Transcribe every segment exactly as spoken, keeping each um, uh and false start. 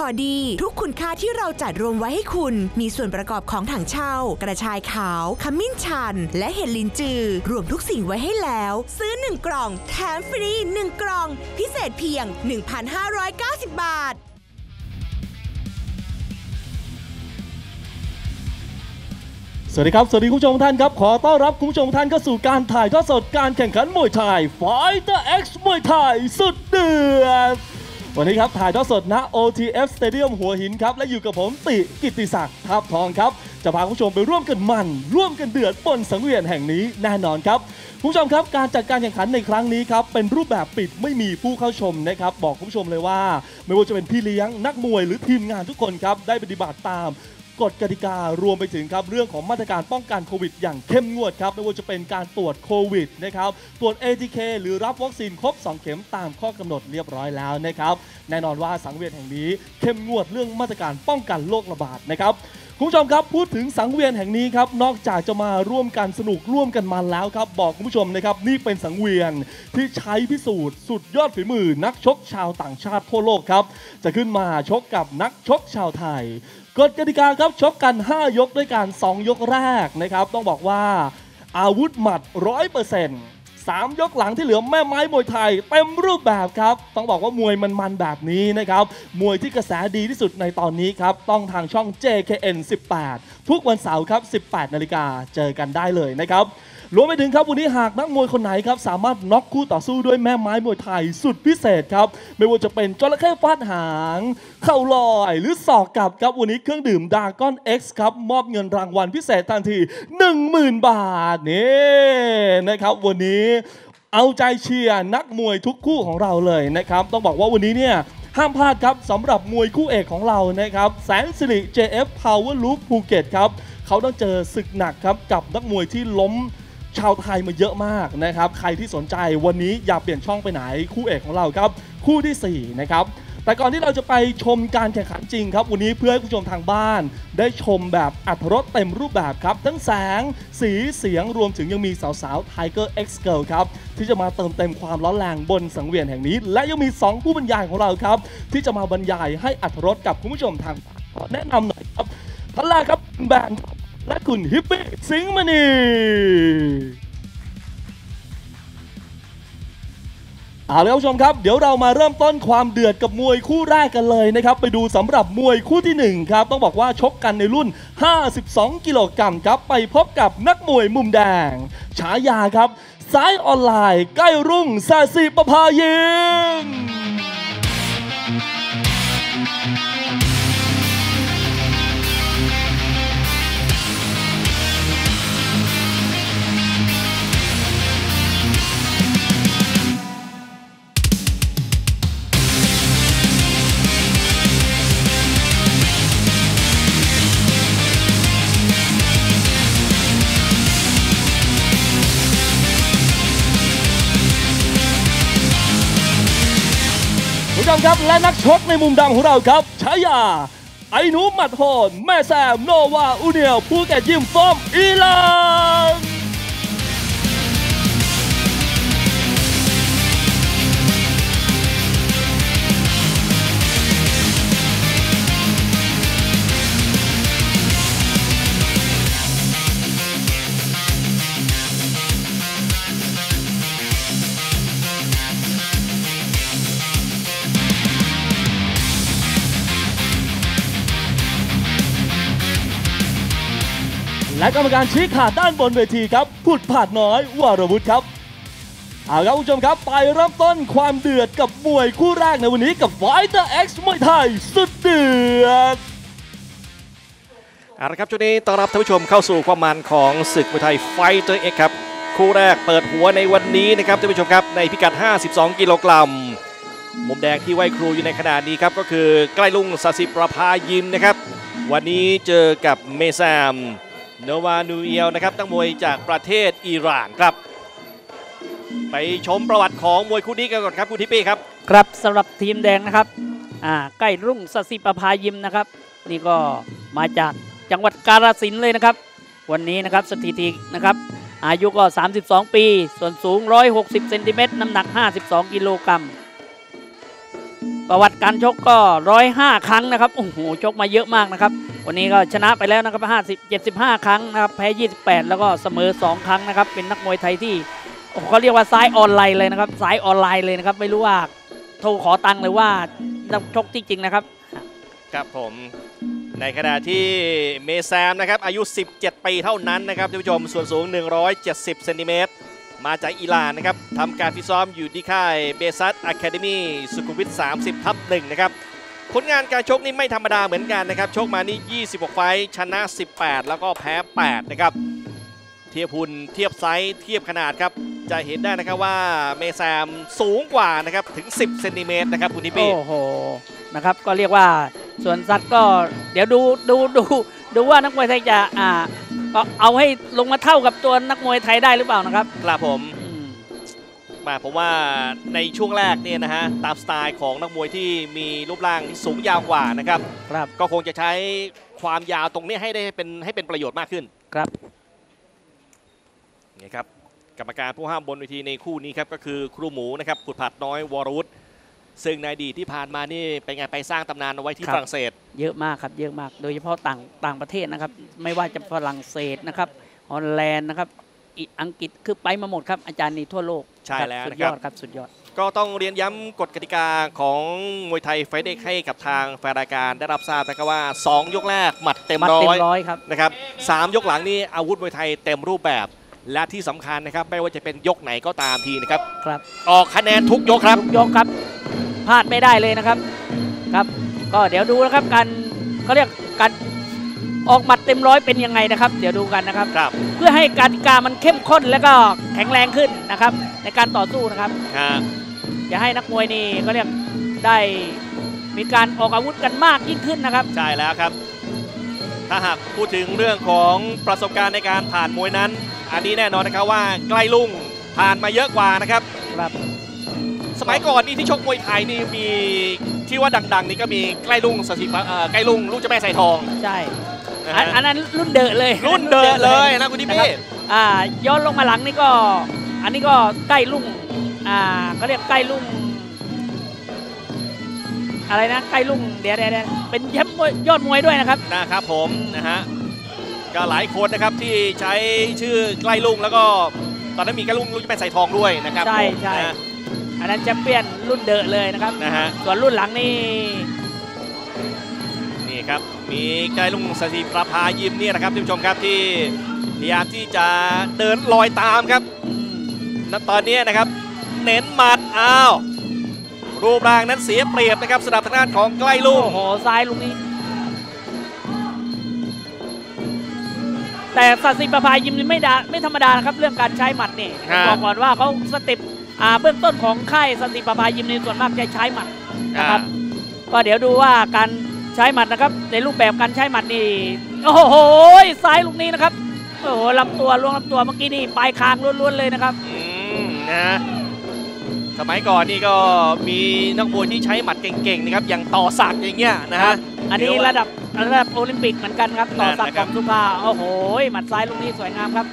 อดีทุกคุณค่าที่เราจัดรวมไว้ให้คุณมีส่วนประกอบของถังเช่ากระชายขาวขมิ้นชันและเห็ดลินจือรวมทุกสิ่งไว้ให้แล้วซื้อหนึ่งกล่องแถมฟรีหนึ่งกล่องพิเศษเพียง หนึ่งพันห้าร้อยเก้าสิบ บาทสวัสดีครับสวัสดีคุณผู้ชมทุกท่านครับขอต้อนรับคุณผู้ชมทุกท่านเข้าสู่การถ่ายทอดสดการแข่งขันมวยไทย Fighter X มวยไทยสุดเดือดวันนี้ครับถ่ายทอดสดณ โอ ที เอฟ Stadium หัวหินครับและอยู่กับผมติกิตติศักดิ์ทับทองครับจะพาคุณผู้ชมไปร่วมกันมันร่วมกันเดือดบนสังเวียนแห่งนี้แน่นอนครับคุณผู้ชมครับการจัดการแข่งขันในครั้งนี้ครับเป็นรูปแบบปิดไม่มีผู้เข้าชมนะครับบอกคุณผู้ชมเลยว่าไม่ว่าจะเป็นพี่เลี้ยงนักมวยหรือทีมงานทุกคนครับได้ปฏิบัติตามกฎกติการวมไปถึงครับเรื่องของมาตรการป้องกันโควิดอย่างเข้มงวดครับไม่ว่าจะเป็นการตรวจโควิดนะครับตรวจ เอ ที เค หรือรับวัคซีนครบสองเข็มตามข้อกำหนดเรียบร้อยแล้วนะครับแน่นอนว่าสังเวียนแห่งนี้เข้มงวดเรื่องมาตรการป้องกันโรคระบาดนะครับคุณผู้ชมครับพูดถึงสังเวียนแห่งนี้ครับนอกจากจะมาร่วมกันสนุกร่วมกันมันแล้วครับบอกคุณผู้ชมนะครับนี่เป็นสังเวียนที่ใช้พิสูจน์สุดยอดฝีมือนักชกชาวต่างชาติทั่วโลกครับจะขึ้นมาชกกับนักชกชาวไทยกฎกติกาครับชกกันห้ายกด้วยกันสองยกแรกนะครับต้องบอกว่าอาวุธหมัด ร้อยเปอร์เซ็นต์ สามยกหลังที่เหลือแม่ไม้มวยไทยเต็มรูปแบบครับต้องบอกว่ามวยมันๆแบบนี้นะครับมวยที่กระแสดีที่สุดในตอนนี้ครับต้องทางช่อง เจ เค เอ็น สิบแปดทุกวันเสาร์ครับ สิบแปดนาฬิกาเจอกันได้เลยนะครับรวมไปถึงครับวันนี้หากนักมวยคนไหนครับสามารถน็อกคู่ต่อสู้ด้วยแม่ไม้มวยไทยสุดพิเศษครับไม่ว่าจะเป็นจระเข้ฟาดหางเข่าลอยหรือศอกกลับครับวันนี้เครื่องดื่มดากอน X ครับมอบเงินรางวัลพิเศษทันที หนึ่งหมื่น บาทนี่นะครับวันนี้เอาใจเชียร์นักมวยทุกคู่ของเราเลยนะครับต้องบอกว่าวันนี้เนี่ยห้ามพลาดครับสำหรับมวยคู่เอกของเรานะครับแสนสิริ เจ เอฟ Power Loop ภูเก็ตครับเขาต้องเจอศึกหนักครับกับนักมวยที่ล้มชาวไทยมาเยอะมากนะครับใครที่สนใจวันนี้อย่าเปลี่ยนช่องไปไหนคู่เอกของเราครับคู่ที่สี่นะครับแต่ก่อนที่เราจะไปชมการแข่งขันจริงครับวันนี้เพื่อให้ผู้ชมทางบ้านได้ชมแบบอรรถรสเต็มรูปแบบครับทั้งแสงสีเสียงรวมถึงยังมีสาวๆ Tiger X Girl ครับที่จะมาเติมเต็มความร้อนแรงบนสังเวียนแห่งนี้และยังมีสองผู้บรรยายของเราครับที่จะมาบรรยายให้อรรถรสกับคุณผู้ชมทางบ้านแนะนำหน่อยครับท่านแรกครับแบรนด์และคุณฮิปปี้สิงห์มณีเอาละครับผู้ชมครับเดี๋ยวเรามาเริ่มต้นความเดือดกับมวยคู่แรกกันเลยนะครับไปดูสำหรับมวยคู่ที่หนึ่งครับต้องบอกว่าชกกันในรุ่นห้าสิบสองกิโลกรัมครับไปพบกับนักมวยมุมแดงฉายาครับซ้ายออนไลน์ใกล้รุ่งซาซิประภายิมผู้ชมครับและนักชกในมุมดำของเราครับฉายาไอ้หนูหมัดโหดแม่แซมโนวาอูเนียลภูเก็ตยิมฟอร์มอิหร่านและกรรมการชี้ขาดด้านบนเวทีครับพุทธผาดน้อยวรวุฒิครับเอาครับผู้ชมครับไปเริ่มต้นความเดือดกับมวยคู่แรกในวันนี้กับ Fighter X มวยไทยสุดเดือดเอาละครับช่วงนี้ต้อนรับท่านผู้ชมเข้าสู่ความมันของศึกมวยไทย Fighter X ครับคู่แรกเปิดหัวในวันนี้นะครับท่านผู้ชมครับในพิกัดห้าสิบสองกิโลกรัมมุมแดงที่ไหวครูอยู่ในขณะนี้ครับก็คือใกล้ลุงซาซิประภายิมนะครับวันนี้เจอกับเมซามโนวานูเอียวนะครับนักมวยจากประเทศอิหร่านครับไปชมประวัติของมวยคู่นี้กันก่อนครับคุณทิพย์ครับครับสำหรับทีมแดงนะครับอ่าใกล้รุ่งซาซิประภายิมนะครับนี่ก็มาจากจังหวัดกาฬสินธุ์เลยนะครับวันนี้นะครับสถิตินะครับอายุก็สามสิบสองปีส่วนสูงหนึ่งร้อยหกสิบเซนติเมตรน้ำหนักห้าสิบสองกิโลกรัมประวัติการชกก็ร้อยห้าครั้งนะครับโอ้โหชกมาเยอะมากนะครับวันนี้ก็ชนะไปแล้วนะครับห้าสิบ เจ็ดสิบห้าครั้งนะครับแพ้ยี่สิบแปดแล้วก็เสมอสองครั้งนะครับเป็นนักมวยไทยที่เขาเรียกว่าซ้ายออนไลน์เลยนะครับซ้ายออนไลน์เลยนะครับไม่รู้ว่าโทรขอตังค์หรือว่านักชกที่จริงนะครับครับผมในขณะที่เมแซมนะครับอายุสิบเจ็ดปีเท่านั้นนะครับท่านผู้ชมส่วนสูงหนึ่งร้อยเจ็ดสิบเซนติเมตรมาจากอิหร่านนะครับทำการฟิตซ้อมอยู่ที่ค่ายเบซัสอะคาเดมี่สุขุมวิทสามสิบทับหนึ่งนะครับผลงานการชกนี่ไม่ธรรมดาเหมือนกันนะครับชกมานี่ยี่สิบหกไฟท์ชนะสิบแปดแล้วก็แพ้แปดนะครับเทียบหุ่นเทียบไซส์เทียบขนาดครับจะเห็นได้นะครับว่าเมแซมสูงกว่านะครับถึงสิบเซนติเมตรนะครับคุณนิปี้โอ้โหนะครับก็เรียกว่าส่วนสัตว์ก็เดี๋ยวดูดูดูดูว่านักมวยไทยจะอ่าก็เอาให้ลงมาเท่ากับตัวนักมวยไทยได้หรือเปล่านะครับครับผมมาผมว่าในช่วงแรกเนี่ยนะฮะตามสไตล์ของนักมวยที่มีรูปร่างสูงยาวกว่านะครับครับก็คงจะใช้ความยาวตรงนี้ให้ได้เป็นให้เป็นประโยชน์มากขึ้นครับนี่ครับกรรมการผู้ห้ามบนเวทีในคู่นี้ครับก็คือครูหมูนะครับขุดผัดน้อยวรวุฒิซึ่งในอดีตที่ผ่านมานี่เป็นไงไปสร้างตำนานเอาไว้ที่ฝรั่งเศสเยอะมากครับเยอะมากโดยเฉพาะต่างต่างประเทศนะครับไม่ว่าจะฝรั่งเศสนะครับฮอลแลนด์นะครับอังกฤษคือไปมาหมดครับอาจารย์นี่ทั่วโลกใช่แล้วนะครับสุดยอดครับสุดยอดก็ต้องเรียนย้ำกฎกติกาของมวยไทยไฟเด็กให้กับทางแฟนรายการได้รับทราบนะครับว่าสองยกแรกหมัดเต็มร้อยนะครับสามยกหลังนี่อาวุธมวยไทยเต็มรูปแบบและที่สำคัญนะครับไม่ว่าจะเป็นยกไหนก็ตามทีนะครับครับออกคะแนนทุกยกครับทุกยกครับพลาดไม่ได้เลยนะครับครับก็เดี๋ยวดูนะครับการเขาเรียกการออกหมัดเต็มร้อยเป็นยังไงนะครับเดี๋ยวดูกันนะครับเพื่อให้กติกามันเข้มข้นและก็แข็งแรงขึ้นนะครับในการต่อสู้นะครับอย่าให้นักมวยนี่ก็เรียกได้มีการออกอาวุธกันมากยิ่งขึ้นนะครับใช่แล้วครับถ้าหากพูดถึงเรื่องของประสบการณ์ในการผ่านมวยนั้นอันนี้แน่นอนนะครับว่าใกล้ลุ่งผ่านมาเยอะกว่านะครับครับสมัยก่อนนี่ที่ชกมวยไทยนี่มีที่ว่าดังๆนี่ก็มีใกล้ลุ่งสถิตใกล้ลุ่งลูกเจ้าแม่สายทองใช่อันนั้นรุ่นเดอะเลยรุ่นเดอะเลยนะคุณทิพี่อ่าย้อนลงมาหลังนี่ก็อันนี้ก็ใกล้ลุ่งอ่าเขาเรียกใกล้ลุ่งอะไรนะใกล้ลุ่งเดี๋ยวเดี๋ยวเป็นแชมป์ยอดมวยด้วยนะครับนะครับผมนะฮะก็หลายคนนะครับที่ใช้ชื่อใกล้ลุ่งแล้วก็ตอนนั้นมีใกล้ลุ่งลูกเจ้าแม่สายทองด้วยนะครับใช่ใช่อันนั้นแชมเปี้ยนรุ่นเดอะเลยนะครับนะฮะส่วนรุ่นหลังนี่นี่ครับมีใกล้ลุ่งสถิตประภายิมนี่นะครับท่านผู้ชมครับที่พยายามที่จะเดินลอยตามครับณตอนนี้นะครับเน้นหมัดอ้าวรูปร่างนั้นเสียเปรียบนะครับสำหรับทางด้านของใกล้ลุ่งโอ้โหซ้ายลุงนี้แต่สถิตประภายิมนี่ไม่ดาไม่ธรรมดานะครับเรื่องการใช้หมัดนี่บอกก่อนว่าเขาสเต็ปเบื้องต้นของค่ายสถิตประภายิมในส่วนมากจะใช้หมัดนะครับก็เดี๋ยวดูว่าการใช้หมัดนะครับในรูปแบบการใช้หมัดนี่โอ้โหซ้ายลูกนี้นะครับโอ้โหลำตัวล่วงลำตัวเมื่อกี้นี่ปลายคางล้วนๆเลยนะครับอืมนะสมัยก่อนนี่ก็มีนักมวยที่ใช้หมัดเก่งๆนะครับอย่างต่อศักดิ์อย่างเงี้ยนะฮะอันนี้ระดับระดับโอลิมปิกเหมือนกันครับต่อศักดิ์ของสุภาโอ้โหหมัดซ้ายลูกนี้สวยงามครับ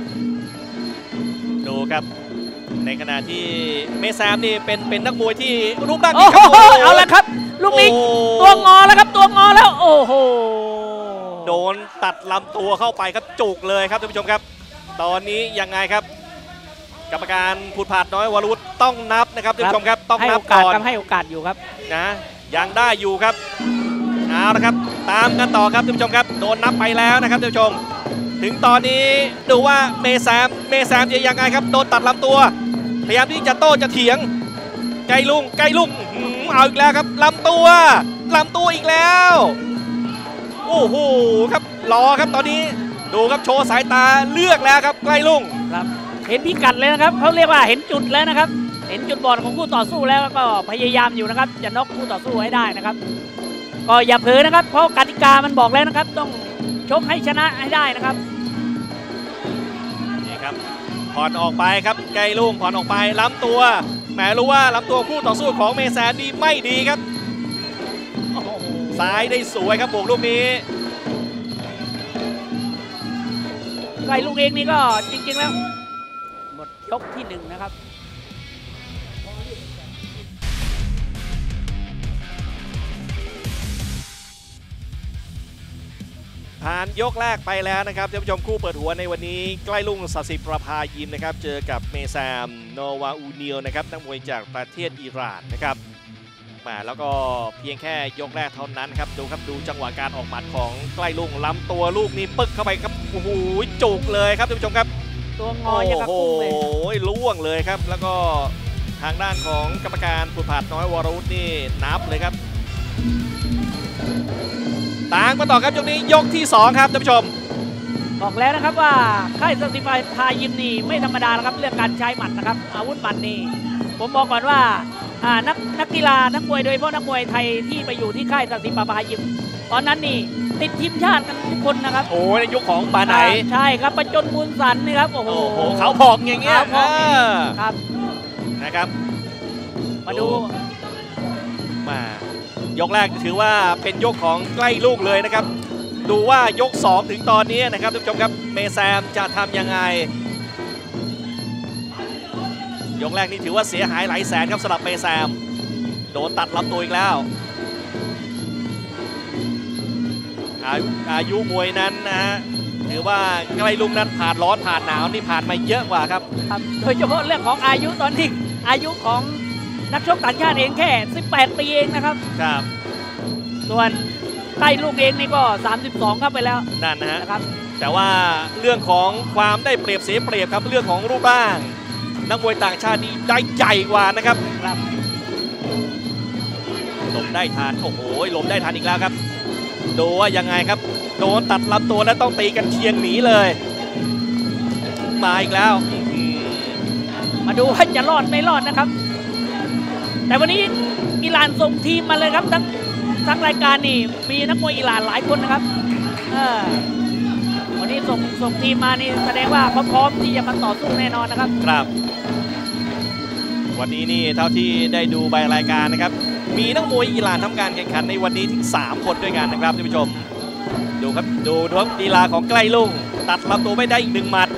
ดูครับในขณะที่เมแซมนี่เป็นเป็นนักมวยที่รูปร่างดีครับเอาละครับลูกนี้ตัวงอแล้วครับตัวงอแล้วโอ้โหโดนตัดลำตัวเข้าไปครับจุกเลยครับท่านผู้ชมครับตอนนี้ยังไงครับกรรมการผูดผาดน้อยวรวุฒิต้องนับนะครับท่านผู้ชมครับต้องนับก่อนให้โอกาสอยู่ครับนะยังได้อยู่ครับเอาละครับตามกันต่อครับท่านผู้ชมครับโดนนับไปแล้วนะครับท่านผู้ชมถึงตอนนี้ดูว่าเมแซมเมแซมจะยังไงครับโดนตัดลำตัวพยายามที่จะโต้จะเถียงใกล้ลุ่งใกล้ลุ่งเอาอีกแล้วครับลำตัวลำตัวอีกแล้วโอ้โหครับรอครับตอนนี้ดูครับโชว์สายตาเลือกแล้วครับใกล้ลุ่งครับเห็นพิกัดเลยนะครับเขาเรียกว่าเห็นจุดแล้วนะครับเห็นจุดบอดของคู่ต่อสู้แล้วก็พยายามอยู่นะครับจะน็อกคู่ต่อสู้ให้ได้นะครับก็อย่าเผลอนะครับเพราะกติกามันบอกแล้วนะครับต้องชกให้ชนะให้ได้นะครับนี่ครับผ่อนออกไปครับใกล้ลุ่งผ่อนออกไปล้ำตัวแหมรู้ว่าล้ำตัวคู่ต่อสู้ของเมแซมดีไม่ดีครับซ้ายได้สวยครับบวกลูกนี้ใกล้ลูกเองนี่ก็จริงๆแล้วหมดยกที่หนึ่งนะครับผ่านยกแรกไปแล้วนะครับท่านผู้ชมคู่เปิดหัวในวันนี้ใกล้รุ่งศศิประภายิมนะครับเจอกับเมซามโนวาอูเนียลนะครับนักมวยจากประเทศอิหร่านนะครับมาแล้วก็เพียงแค่ยกแรกเท่านั้นครับดูครับดูจังหวะการออกหมัดของใกล้รุ่งล้ำตัวลูกนี้ปึ๊กเข้าไปครับโอ้โหจุกเลยครับท่านผู้ชมครับตัวงอยังกับกุ้งเลยโอ้โหล่วงเลยครับแล้วก็ทางด้านของกรรมการผู้ผัดน้อยวรวุฒินี่นับเลยครับต่างมาต่อครับยกนี้ยกที่สองครับท่านผู้ชมบอกแล้วนะครับว่าค่ายสศิประภายิมนี่ไม่ธรรมดาแล้วครับเรื่องการใช้หมัดนะครับอาวุธหมัดนี่ผมบอกก่อนว่าอ่านักนักกีฬานักมวยโดยเฉพาะนักมวยไทยที่ไปอยู่ที่ค่ายสศิประภายิมตอนนั้นนี่ติดทีมชาติกันทุกคนนะครับโอ้ในยุคของปาไหนใช่ครับประจนมูลสันนี่ครับโอ้โหเขาพอกอย่างเงี้ยครับนะครับมาดูมายกแรกถือว่าเป็นยกของใกล้ลูกเลยนะครับดูว่ายกสองถึงตอนนี้นะครับท่านผู้ชมครับเมซามจะทำยังไงยกแรกนี่ถือว่าเสียหายหลายแสนครับสำหรับเมซามโดนตัดลำตัวอีกแล้วอายุอายุมวยนั้นนะฮะถือว่าใกล้ลุงนั้นผ่านร้อนผ่านหนาวนี่ผ่านมาเยอะกว่าครับครับโดยเฉพาะเรื่องของอายุตอนนี้อายุของนักชกต่างชาติเองแค่สิบแปดปีเองนะครับครับส่วนใกล้ลูกเองนี่ก็สามสิบสองครับไปแล้วนั่นนะฮะนะครับแต่ว่าเรื่องของความได้เปรียบเสียเปรียบครับเรื่องของรูปร่างนักมวยต่างชาตินี่ได้ใหญ่กว่านะครับครับหลบได้ทันโอ้โหหลบได้ทันอีกแล้วครับดูว่ายังไงครับโดนตัดลำตัวแล้วต้องตีกันเชียงหนีเลยมาอีกแล้วมาดูว่าจะรอดไม่รอดนะครับแต่วันนี้อิหร่านส่งทีมมาเลยครับทั้งทั้งรายการนี่มีนักมวยอิหร่านหลายคนนะครับเออวันนี้ส่งส่งทีมมานี่แสดงว่าพร้อมที่จะมาต่อสู้แน่นอนนะครับครับวันนี้นี่เท่าที่ได้ดูใบรายการนะครับมีนักมวยอิหร่านทำการแข่งขันในวันนี้ถึงสามคนด้วยกันนะครับท่านผู้ชมดูครับดูดูครับลีลาของใกล้ลุ่งตัดลำตัวไม่ได้อีกหนึ่งหมัด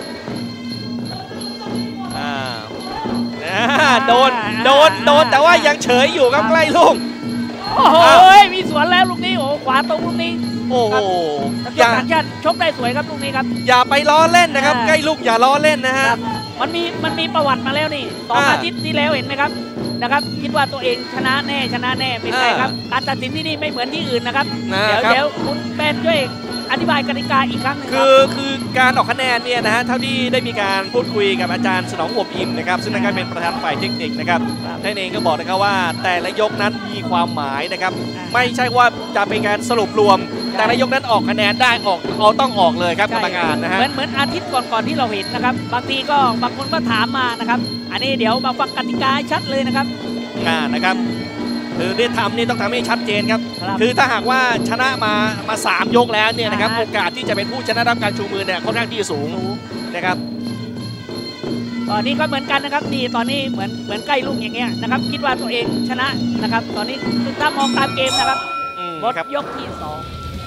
อ่าโดนโดนโดนแต่ว่ายังเฉยอยู่ครับใกล้ลุ่งโอ้โหมีสวนแล้วลูกนี้โอ้ขวาตรงลูกนี้โอ้โหอย่าชาติชกได้สวยครับลูกนี้ครับอย่าไปล้อเล่นนะครับใกล้ลุ่งอย่าล้อเล่นนะฮะมันมีมันมีประวัติมาแล้วนี่สองอาทิตย์ที่แล้วเห็นไหมครับนะครับคิดว่าตัวเองชนะแน่ชนะแน่เป็นไงครับการตัดสินที่นี่ไม่เหมือนที่อื่นนะครับเดี๋ยวเดี๋ยวคุณแปนช่วยอธิบายกติกาอีกครั้งนึงคือคือการออกคะแนนเนี่ยนะฮะเท่าที่ได้มีการพูดคุยกับอาจารย์สนองอวบอิ่มนะครับซึ่งท่านเป็นประธานฝ่ายเทคนิคนะครับท่านเองก็บอกนะครับว่าแต่ละยกนั้นมีความหมายนะครับไม่ใช่ว่าจะเป็นการสรุปรวมแต่ละยกนั้นออกคะแนนได้ออกเอาต้องออกเลยครับกรรมการนะฮะเหมือนเหมือนอาทิตย์ก่อนๆที่เราเห็นนะครับบางทีก็บางคนก็ถามมานะครับอันนี้เดี๋ยวมาฟังกติกาชัดเลยนะครับอ่านะครับคือที่ทำนี่ต้องทำให้ชัดเจนครับคือถ้าหากว่าชนะมามาสามยกแล้วเนี่ยนะครับโอกาสที่จะเป็นผู้ชนะรับการชูมือเนี่ยค่อนข้างที่สูงนะครับตอนนี้ก็เหมือนกันนะครับนี่ตอนนี้เหมือนเหมือนใกล้ลูกอย่างเงี้ยนะครับคิดว่าตัวเองชนะนะครับตอนนี้ถ้ามองตามเกมนะครับหมดยกที่สอง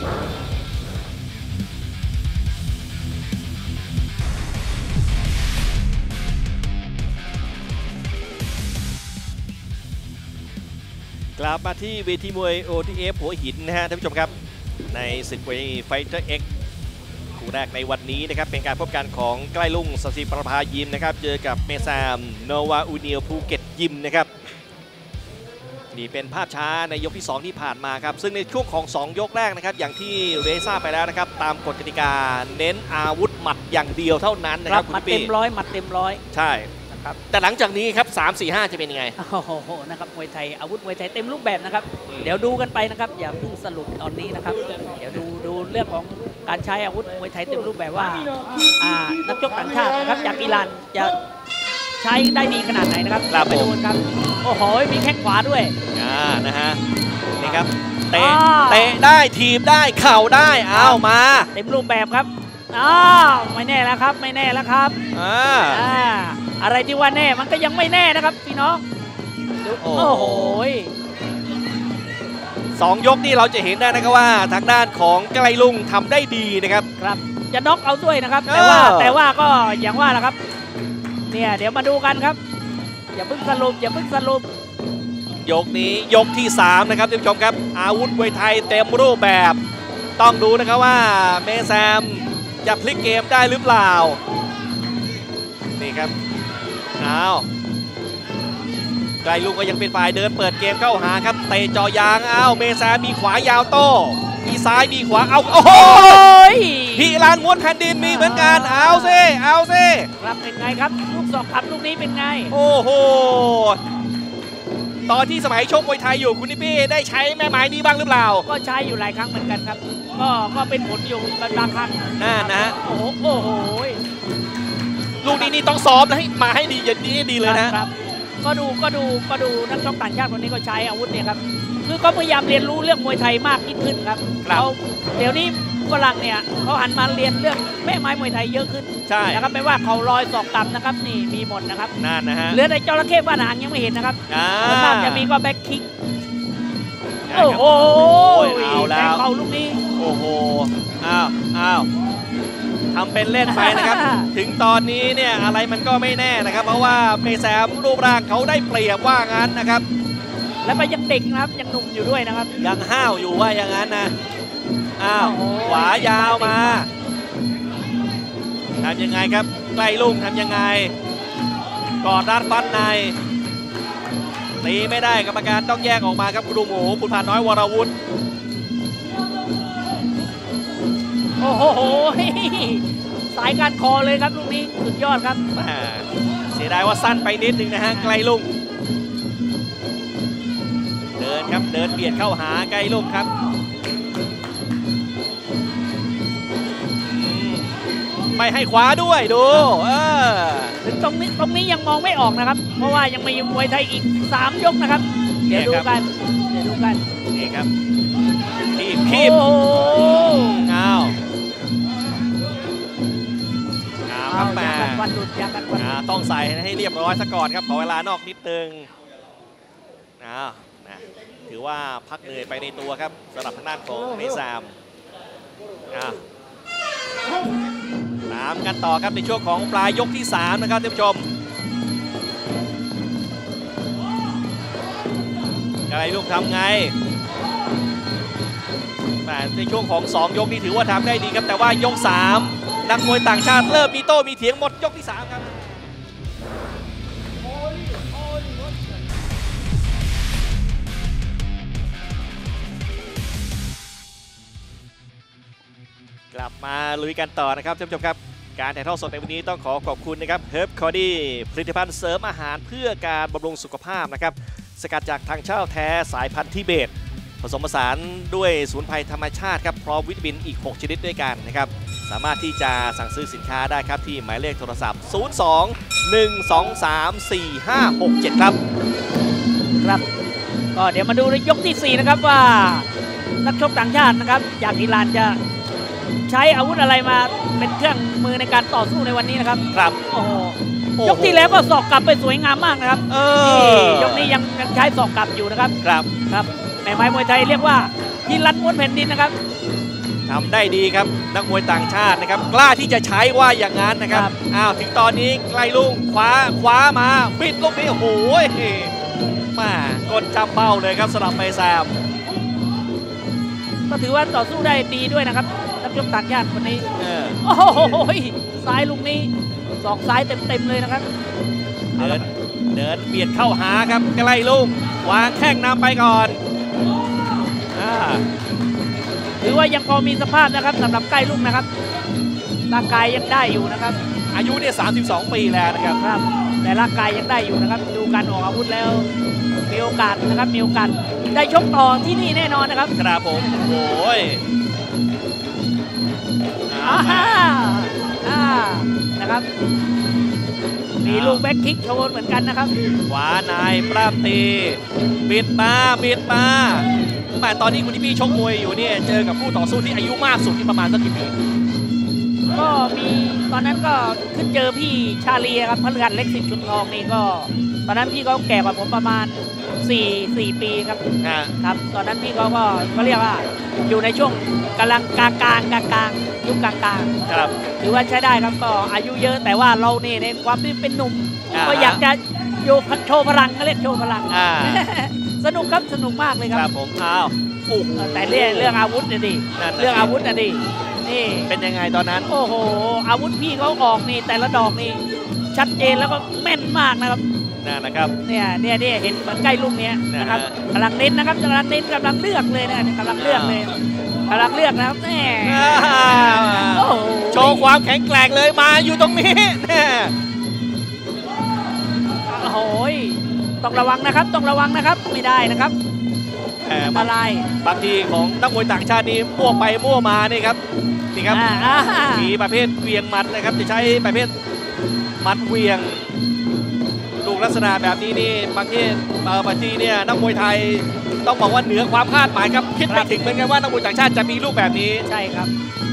กลับมาที่เวทีมวย โอ ที เอฟ หัวหินนะฮะท่านผู้ชมครับในศึกมวยไฟเตอร์ X คู่แรกในวันนี้นะครับเป็นการพบกันของใกล้ลุ่งศศิประภายิมนะครับเจอกับเมซามโนวาอูเนียลภูเก็ตยิมนะครับนี่เป็นภาพช้าในยกที่สองที่ผ่านมาครับซึ่งในช่วงของสองยกแรกนะครับอย่างที่เรซ่าไปแล้วนะครับตามกฎกติกาเน้นอาวุธหมัดอย่างเดียวเท่านั้นนะครับหมัดเต็มร้อยหมัดเต็มร้อยใช่แต่หลังจากนี้ครับสาม สี่ ห้าจะเป็นยังไงโอ้โหนะครับมวยไทยอาวุธมวยไทยเต็มรูปแบบนะครับเดี๋ยวดูกันไปนะครับอย่าเพิ่งสรุปตอนนี้นะครับเดี๋ยวดูดูเรื่องของการใช้อาวุธมวยไทยเต็มรูปแบบว่าอ่านักชกต่างชาตินะครับจากอิหร่านจะใช้ได้ดีขนาดไหนนะครับไปดูครับโอ้โหมีแข้งขวาด้วยอ่านะฮะนี่ครับเตะเตะได้ทีบได้เข่าได้เอามาเต็มรูปแบบครับอ้าวไม่แน่แล้วครับไม่แน่แล้วครับอ่าอะไรที่ว่าแน่มันก็ยังไม่แน่นะครับพี่น้องโอ้โหสองยกนี่เราจะเห็นได้นะครับว่าทางด้านของใกล้ลุ่งทำได้ดีนะครับครับจะน็อกเอาด้วยนะครับแต่ว่าแต่ว่าก็อย่างว่าแหละครับเนี่ยเดี๋ยวมาดูกันครับอย่าเพิ่งสรุปอย่าเพิ่งสรุปยกนี้ยกที่สามนะครับท่านผู้ชมครับอาวุธมวยไทยเต็มรูปแบบต้องดูนะครับว่าเมแซมจะพลิกเกมได้หรือเปล่านี่ครับอ้าวไกลลุงก็ยังเป็นฝ่ายเดินเปิดเกมเข้าหาครับเตะจ่อยางอ้าวเมแซมมีขวายาวโต้มีซ้ายมีขวาเอาโอ้โหพี่ลานม้วนแผ่นดินมีเหมือนกันเอาซิเอาซิครับเป็นไงครับลูกสองคำลูกนี้เป็นไงโอ้โหตอนที่สมัยชกมวยไทยอยู่คุณนิปี้ได้ใช้แม่ไม้นี้บ้างหรือเปล่าก็ใช้อยู่หลายครั้งเหมือนกันครับก็ก็เป็นผลอยู่บางครั้งนั่นนะโอ้โหโอ้โหลูกนี้นี่ต้องซ้อมนะให้มาให้ดีอย่างนี้ดีเลยนะครับก็ดูก็ดูก็ดูนักชกต่างชาติคนนี้ก็ใช้อาวุธเนี่ยครับคือก็พยายามเรียนรู้เรื่องมวยไทยมากยิ่งขึ้นครับเขาเดี๋ยวนี้ฝรั่งเนี่ยเขาหันมาเรียนเรื่องแม่ไม้มวยไทยเยอะขึ้นใช่นะครับไม่ว่าเขาลอยศอกต่ำนะครับนี่มีหมดนะครับนั่นนะฮะเหลือแต่จระเข้ฟาดหางยังไม่เห็นนะครับส่วนมากจะมีก็แบ็คคิกโอ้โหเอาแล้วเขาลูกนี้โอ้โหอ้าวอ้าวทำเป็นเล่นไปนะครับถึงตอนนี้เนี่ยอะไรมันก็ไม่แน่นะครับเพราะว่าเมแซมรูปร่างเขาได้เปรียบว่างั้นนะครับแล้วก็ยังเด็กนะครับยังหนุ่มอยู่ด้วยนะครับยังห้าวอยู่ว่าอย่างนั้นนะอ้าวขวายาวมาทำยังไงครับใกล้ลุ่งทำยังไงกอดรัดฟันในตีไม่ได้กรรมการต้องแยกออกมาครับครูหมูคุณพาน้อยวรวุฒิโอ้โหสายการคอเลยครับลูกนี้สุดยอดครับเสียดายว่าสั้นไปนิดนึงนะฮะไกลลุ่งเดินครับเดินเบียดเข้าหาไกลลุ่งครับไม่ให้ขวาด้วยดูเออถึงตรงนี้ตรงนี้ยังมองไม่ออกนะครับเพราะว่ายังมีมวยไทยอีกสามยกนะครับเดี๋ยวดูกันเดี๋ยวดูกันนี่ครับคีบคีบเอาเอาครับแม่ต้องใส่ให้เรียบร้อยซะก่อนครับขอเวลานอกนิดนึงเอานะถือว่าพักเหนื่อยไปในตัวครับสำหรับทางด้านของเมแซมอ่าตามกันต่อครับในช่วงของปลายยกที่สามนะครับท่านผู้ชมอะไรลูกทำไงแต่ในช่วงของสองยกนี้ถือว่าทำได้ดีครับแต่ว่ายกสามนักมวยต่างชาติเริ่มมีโต้มีเถียงหมดยกที่สามครับกลับมาลุยกันต่อนะครับท่านผู้ชมครับการถ่ายทอดสดในวันนี้ต้องขอขอบคุณนะครับเฮิร์บคอดี้ผลิตภัณฑ์เสริมอาหารเพื่อการบำรุงสุขภาพนะครับสกัดจากทางเช่าแท้สายพันธุ์ทิเบตผสมผสานด้วยสมุนไพรธรรมชาติครับพร้อมวิตามินอีกหกชนิดด้วยกันนะครับสามารถที่จะสั่งซื้อสินค้าได้ครับที่หมายเลขโทรศัพท์ศูนย์ สอง หนึ่ง สอง สาม สี่ ห้า หก เจ็ดครับครับก็เดี๋ยวมาดูในยกที่สี่นะครับว่านักชกต่างชาตินะครับจากอิหร่านจะใช้อาวุธอะไรมาเป็นเครื่องมือในการต่อสู้ในวันนี้นะครับครับโอ้โหยกที่แล้วก็สอกกลับไปสวยงามมากนะครับเออยกนี้ยังยังใช้สอกกลับอยู่นะครับครับครับแม่ไม้มวยไทยเรียกว่ายิงลันม้วนแผ่นดินนะครับทำได้ดีครับนักมวยต่างชาตินะครับกล้าที่จะใช้ว่าอย่างนั้นนะครับอ้าวถึงตอนนี้ไกลลุงคว้าคว้ามาปิดลูกนี้โอ้โหมากดจำเบ้าเลยครับสำหรับเมแซมก็ถือว่าต่อสู้ได้ดีด้วยนะครับนักชกต่างชาติคนนี้โอ้โหซ้ายลูกนี้สองซ้ายเต็มๆเลยนะครับเดินเดินเบียดเข้าหาครับใกล้ลุงวางแข้งนำไปก่อนถือว่ายังพอมีสภาพนะครับสำหรับใกล้ลุงนะครับร่างกายยังได้อยู่นะครับอายุเนี่ยสามสิบสองปีแล้วนะครับครับแต่ร่างกายยังได้อยู่นะครับดูการออกอาวุธแล้วมีโอกาสนะครับมีโอกาสได้ชกต่อที่นี่แน่นอนนะครับครับผมโอ้ยนะครับมีลูกแบ็คคิกโชว์เหมือนกันนะครับขวานายปล้ำตีบิดมาบิดมาแต่ตอนนี้คุณที่พี่ชกมวยอยู่เนี่ยเจอกับผู้ต่อสู้ที่อายุมากสุดที่ประมาณสักกี่ปีก็มีตอนนั้นก็ขึ้นเจอพี่ชาลีครับพฤหัสเล็กสิทธิ์ชุนทองนี่ก็ตอนนั้นพี่เขาแก่กว่าผมประมาณสี่สี่ปีครับครับตอนนั้นพี่เขาก็ก็เรียกว่าอยู่ในช่วงกำลังกลางกลางกลางกลางยุคกลางกลางครับถือว่าใช้ได้ครับก็อายุเยอะแต่ว่าเราเนี่ยในความที่เป็นหนุ่มก็อยากจะโยโชว์พลังก็เรียกโชว์พลังสนุกครับสนุกมากเลยครับครับผมอ้าวโอ้โหแต่เรื่องเรื่องอาวุธเนี่ยดินั่นน่ะเรื่องอาวุธนะดินี่เป็นยังไงตอนนั้นโอ้โหอาวุธพี่เขาออกนี่แต่ละดอกนี่ชัดเจนแล้วก็แม่นมากนะครับนั่นนะครับเนี่ยเนี่ยเนี่ยเห็นเหมือนใกล้ลูกเนี้ยนะครับนะฮะกำลังเน้นนะครับกำลังเน้นกำลังเลือกเลยนะกำลังเลือกเลยกำลังเลือกนะครับแหมอ่าโอ้โหโชว์ความแข็งแกร่งเลยมาอยู่ตรงนี้แน่โอ้โหต้องระวังนะครับต้องระวังนะครับไม่ได้นะครับแหมอันตรายบางทีของนักมวยต่างชาตินี่มั่วไปมั่วมานี่ครับนี่ครับอ่าอ่ามีประเภทเวียงหมัดนะครับจะใช้ประเภทหมัดเวียงลูกลักษณะแบบนี้นี่บางทีเอ่อบางทีเนี่ยนักมวยไทยต้องบอกว่าเหนือความคาดหมายครับคิดไม่ถึงเหมือนกันว่านักมวยต่างชาติจะมีลูกแบบนี้ใช่ครับ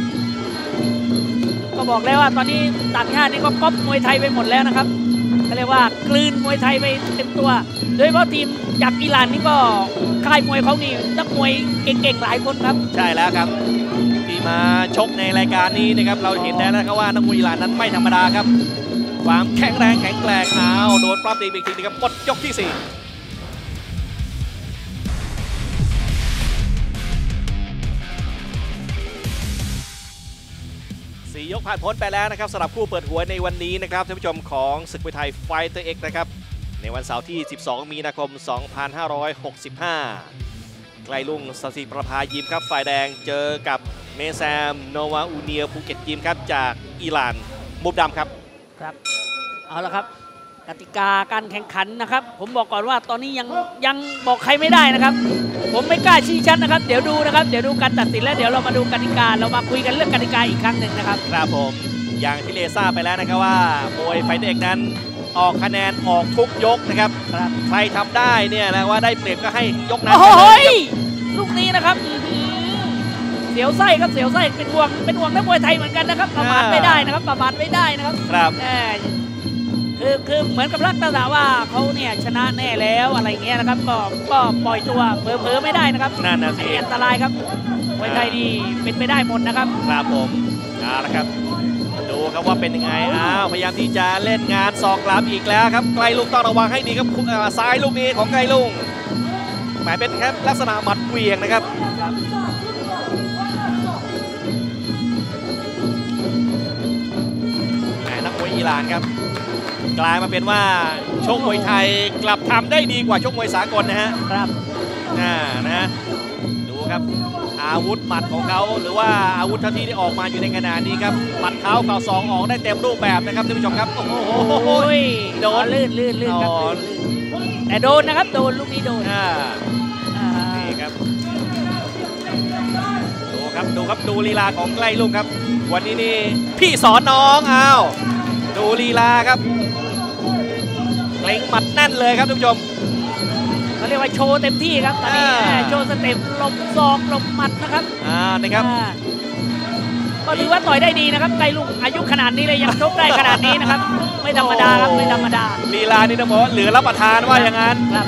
ก็บอกแล้วว่าตอนนี้ต่างชาตินี่ก็ก๊อปมวยไทยไปหมดแล้วนะครับเขาเรียกว่ากลืนมวยไทยไปเต็มตัว โดยเฉพาะทีมจากอิหร่านนี่ก็ค่ายมวยเขานี่นักมวยเก่งๆหลายคนครับใช่แล้วครับที่มาชกในรายการนี้นะครับเราเห็นแล้วนะครับว่านักมวยอิหร่านนั้นไม่ธรรมดาครับความแข็งแรงแข็งแกร่งเอาโดนปรับตีอีกทีนะครับหมดยกที่สี่สี่ยกผ่านพ้นไปแล้วนะครับสำหรับคู่เปิดหัวในวันนี้นะครับท่านผู้ชมของศึกมวยไทยไฟเตอร์เอ็กซ์นะครับในวันเสาร์ที่สิบสองมีนาคมสองพันห้าร้อยหกสิบห้าไกลลุงสศิประภายิมครับฝ่ายแดงเจอกับเมแซมโนวาอูเนียภูเก็ตยิมครับจากอิหร่านมุมดำครับครับเอาละครับกติกาการแข่งขันนะครับ ผมบอกก่อนว่าตอนนี้ยังยังบอกใครไม่ได้นะครับ ผมไม่กล้าชี้ชัดนะครับ เดี๋ยวดูนะครับเดี๋ยวดูการตัดสินแล้วเดี๋ยวเรามาดูกติกาเรามาคุยกันเรื่องกติกาอีกครั้งหนึ่งนะครับครับผมอย่างที่เลทราบไปแล้วนะครับว่ามวยไฟเตอร์เอ็กซ์นั้นออกคะแนนออกทุกยกนะครับครับใครทำได้เนี่ยนะว่าได้เปรียบก็ให้ยกนั้นโอ้ไปโหเลยครับลูกนี้นะครับอื้อหือเสียวไส้ครับเสียวไส้เป็นห่วงเป็นห่วงนักมวยไทยเหมือนกันนะครับประมาทไม่ได้นะครับประมาทไม่ได้นะครับครับแหมคือคือเหมือนกับลักษณะว่าเขาเนี่ยชนะแน่แล้วอะไรเงี้ยนะครับก็ก็ปล่อยตัวเผลอๆไม่ได้นะครับนั่นนะสิอันตรายครับมวยไทยนี่เป็นไปได้หมดนะครับครับผมเอาละครับดูครับว่าเป็นยังไงอ้าวพยายามที่จะเล่นงานศอกกลับอีกแล้วครับไกลลุงต้องระวังให้ดีครับเอ่อซ้ายลูกนี้ของไกลลุงหมายเป็นแค่ลักษณะหมัดเหวี่ยงนะครับแหมนักมวยอิหร่านครับกลายมาเป็นว่าชกมวยไทยกลับทำได้ดีกว่าชกมวยสากลนะฮะครับอ่านะฮะดูครับอาวุธหมัดของเขาหรือว่าอาวุธที่ที่ออกมาอยู่ในขณะนี้ครับหมัดเท้าเข่าศอกออกได้เต็มรูปแบบนะครับท่านผู้ชมครับโอ้โหโอ้ยโดนลื่นลื่นลื่นครับอ๋อลื่นลื่นแต่โดนนะครับโดนลูกนี้โดนอ่าอ่านี่ครับดูครับดูครับดูลีลาของใกล้ลุงครับ วันนี้นี่พี่สอนน้องอ้าวดูลีลาครับเล็งหมัดแน่นเลยครับท่านผู้ชมเขาเรียกว่าโชว์เต็มที่ครับตอนนี้อ่าโชว์สเต็ปหลบศอกหลบหมัดนะครับอ่านะครับอ่าก็ถือว่าต่อยได้ดีนะครับไกลลุงอายุขนาดนี้เลยยังชกได้ขนาดนี้นะครับ ไม่ธรรมดาครับไม่ธรรมดาลีลานี่ต้องบอกว่าเหลือรับประทานว่าอย่างนั้นครับ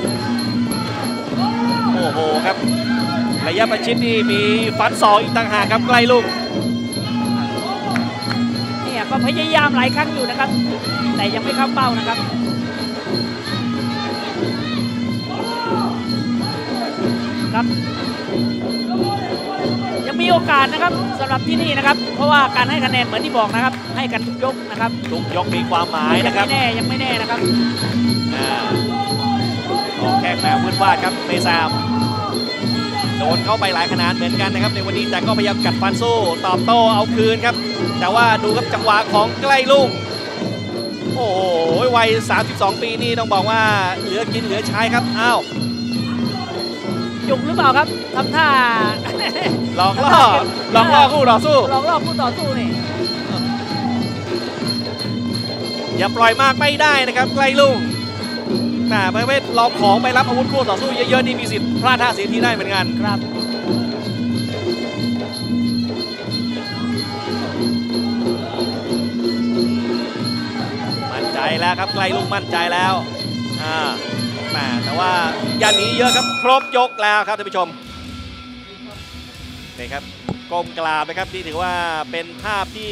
โอ้โหครับระยะประชิดนี่มีฟันศอกอีกต่างหากครับใกล้ลุงเนี่ยก็พยายามหลายครั้งอยู่นะครับ แต่ยังไม่เข้าเป้านะครับครับยังมีโอกาสนะครับสำหรับที่นี่นะครับ เพราะว่าการให้คะแนนเหมือนที่บอกนะครับ ให้กันทุกยกนะครับทุกยกมีความหมายนะครับยังไม่แน่ยังไม่แน่นะครับอ่าออกแข้งแบบวืดวาดครับเมซามโดนเข้าไปหลายขนาดเหมือนกันนะครับในวันนี้แต่ก็พยายามกัดฟันสู้ตอบโต้เอาคืนครับแต่ว่าดูครับจังหวะของใกล้ลุงโอ้โหวัยสามสิบสองปีนี่ต้องบอกว่าเหลือกินเหลือใช้ครับอ้าวจุกหรือเปล่าครับทำท่าหลอกล่อหลอกล่อคู่ต่อสู้หลอกล่อคู่ต่อสู้นี่อย่าปล่อยมากไม่ได้นะครับใกล้ลุงแต่ไม่ไม่ลองของไปรับอาวุธคู่ต่อสู้เยอะๆนี่มีสิทธิ์พลาดท่าเสียทีได้เหมือนกันครับมั่นใจแล้วครับใกล้ลุงมั่นใจแล้วอ่าแต่แต่ว่าอย่าหนีเยอะครับครบยกแล้วครับท่านผู้ชมนี่ครับก้มกราบนะครับที่ถือว่าเป็นภาพที่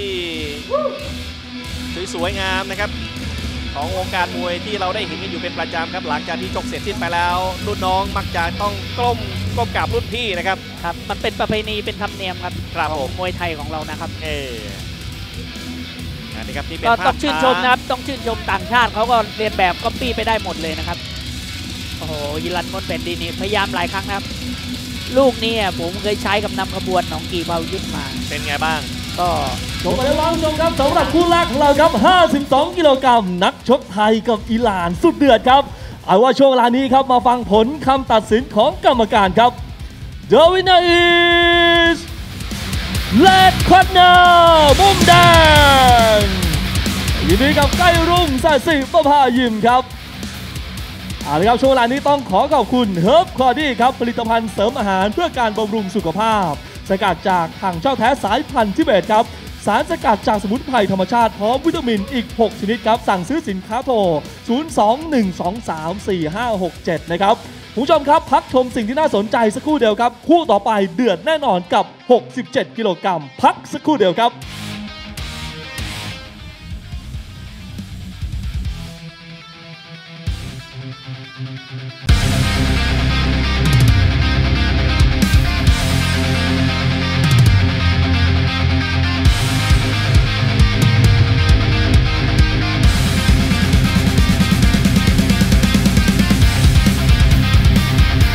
สวยๆงามนะครับของวงการมวยที่เราได้เห็นกันอยู่เป็นประจำครับหลังจากที่ชกเสร็จสิ้นไปแล้วรุ่นน้องมักจะต้องก้มก้มกราบรุ่นพี่นะครับครับมันเป็นประเพณีเป็นธรรมเนียมครับครับขผองมมวยไทยของเรานะครับเอออันนี้ครับนี่เป็นก็ภาพต้องชื่นชมนะครับต้องชื่นชมต่างชาติเขาก็เรียนแบบก๊อปปี้ไปได้หมดเลยนะครับโอ้โหยิรันมดเป็นดีนี่พยายามหลายครั้งนะครับ ลูกนี้ผมเคยใช้กับนำขบวนหนองกีเบายุทธมาเป็นไงบ้างก็ชมไปแล้วคุณผู้ชมครับสำหรับคู่แรกของเราครับ ห้าสิบสอง กิโลกรัมนักชกไทยกับอิหร่านสุดเดือดครับ เอาว่าช่วงเวลานี้ครับมาฟังผลคำตัดสินของกรรมการครับ The winner is Red Corner มุมแดงยินดีกับใกล้รุ่งสสิประภายิมครับเอาละครับช่วงเวลานี้ต้องขอขอบคุณเฮิร์บคอดี้ครับผลิตภัณฑ์เสริมอาหารเพื่อการบำรุงสุขภาพสกัดจากถังเช่าแท้สายพันธุ์ทิเบตครับสารสกัดจากสมุนไพรธรรมชาติพร้อมวิตามินอีกหกชนิดครับสั่งซื้อสินค้าโทรศูนย์ สอง หนึ่ง สอง สาม สี่ ห้า หก เจ็ดนะครับคุณผู้ชมครับพักชมสิ่งที่น่าสนใจสักครู่เดียวครับคู่ต่อไปเดือดแน่นอนกับหกสิบเจ็ดกิโลกรัมพักสักครู่เดียวครับ